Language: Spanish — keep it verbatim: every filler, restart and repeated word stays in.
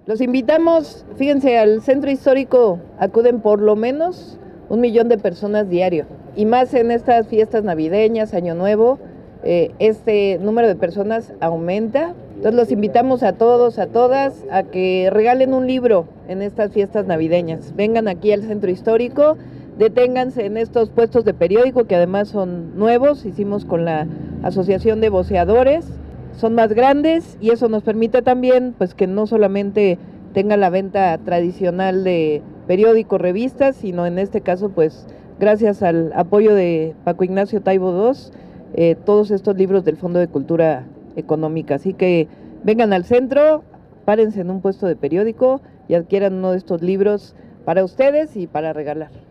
Los invitamos, fíjense, al centro histórico acuden por lo menos un millón de personas diario, y más en estas fiestas navideñas, Año Nuevo, eh, este número de personas aumenta. Entonces los invitamos a todos, a todas, a que regalen un libro en estas fiestas navideñas. Vengan aquí al centro histórico, deténganse en estos puestos de periódico que además son nuevos, hicimos con la Asociación de Voceadores. Son más grandes y eso nos permite también pues que no solamente tenga la venta tradicional de periódicos, revistas, sino en este caso pues gracias al apoyo de Paco Ignacio Taibo segundo, eh, todos estos libros del Fondo de Cultura Económica. Así que vengan al centro, párense en un puesto de periódico y adquieran uno de estos libros para ustedes y para regalar.